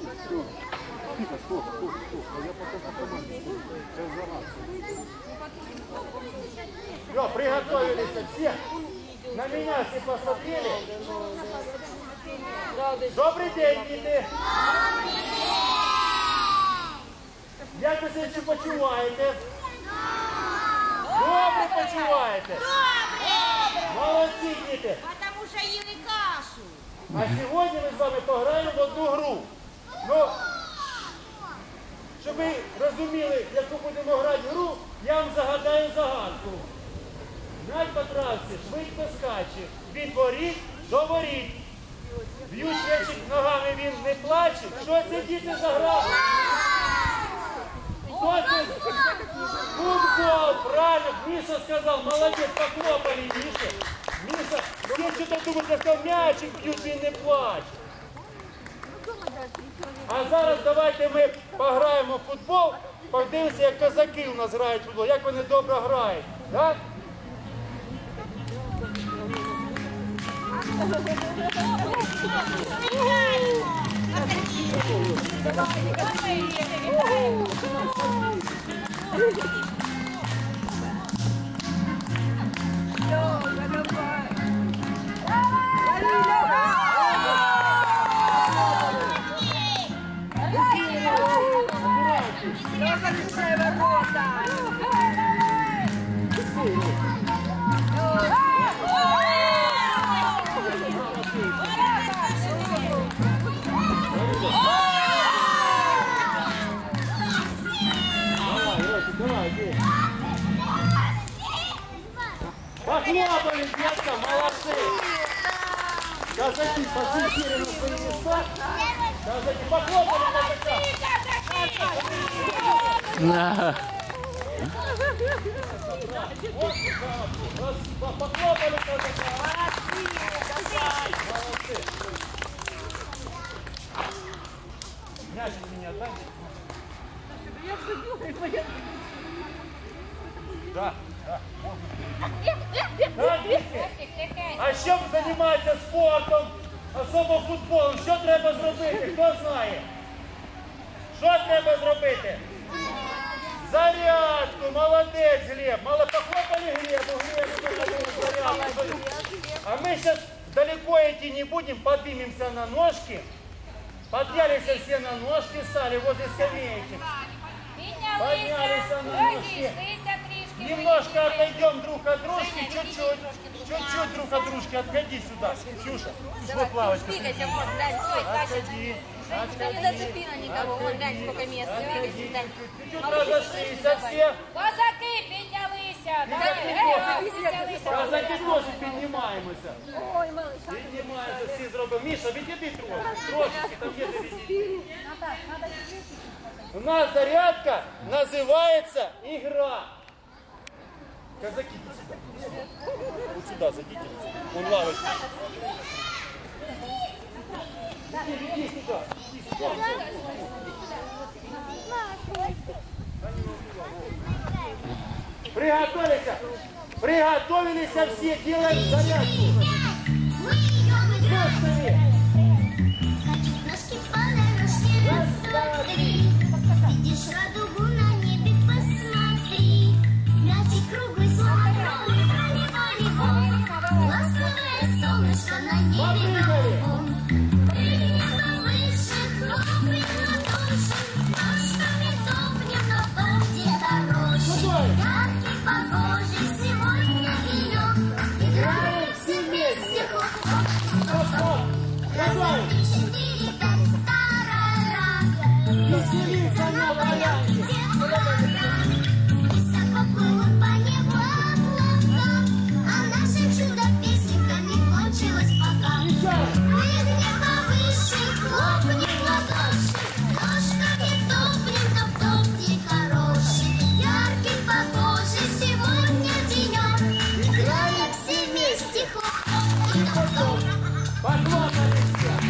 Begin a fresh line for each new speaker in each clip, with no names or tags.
Стоп. Я потом по команде. Все, приготовились все. На меня все посмотрели. Добрий день, діти. Як ви себе почуваєте? Добре почуваєте? Молодці, діти.
Потому що їли кашу.
А сьогодні ми з вами пограємо в одну гру. Ну, щоб ви розуміли, яку будемо грати гру, я вам загадаю загадку. М'яч по трасі швидко скаче, від воріт до воріт. Б'ють м'ячик ногами, він не плаче. Що це, діти, за гра? Хто це? Футбол, правильно, Міша сказав, молодець, похлопали, Міша. Міша, всі що-то думають, я сказав, м'ячик б'ють, він не плаче. А зараз давайте ми пограємо в футбол, подивимося, як козаки у нас грають в футбол, як вони добре грають. Так? Похлопали, детка, молодцы! Казаки, пошли на свои места. Казаки, похлопали, казака! Похлопали, казака! Молодцы! Мячик меня дай. Да. А що займається спортом, особливо футболом? Що треба зробити? Хто знає? Що треба зробити? Зарядку, молодець, Глеб. Похлопали Глебу, зарядку. А мы сейчас далеко идти не будем, поднимемся на ножки. Поднялись все на ножки, стали возле скамеечек. Поднялись на ножки. Немножко отойдем друг от дружки, чуть-чуть друг от дружки. Отходи сюда, Ксюша. Вот лавочка. Отходи.
Не зацепила никого. Вон, глянь, сколько места.
Чуть-чуть разошлись от всех.
Козаки піднялися.
Казаки тоже поднимаемся. Поднимаемся, все зробимо. Миша, відійди трошечки, там є відійди. У нас зарядка называется игра. Казаки, иди сюда. Вот сюда зайдите. Вон лавочка. Иди сюда. Приготовились. Приготовились все, делаем зарядку. Ножками. Раз, два, три.
Видишь радугу на небе, посмотри. Мячик круглый, словно волейбол. Ласковое солнышко на небе голубом. Прыгнем повыше, хлопнем ладоши. Ножками топнем на том, где дорожки. Яркий, похожий сегодня денек. Играем все вместе, хлоп-хлоп. Раз, три, четыре, пять, старая.
Веселиться на полянке.
Высоко плывут по небу облака, а наша чудо-песенка не кончилась пока. Прыгнем повыше, хлопнем ладоши, ножками топнем, топ-топ, день хороший. Яркий, похожий сегодня денек. Играем все вместе, хлоп-хлоп и топ-топ.
Похлопали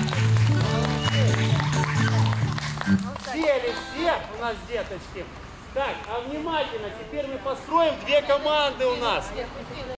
все. Сели все у нас деточки. Так, а внимательно, теперь мы построим две команды у нас.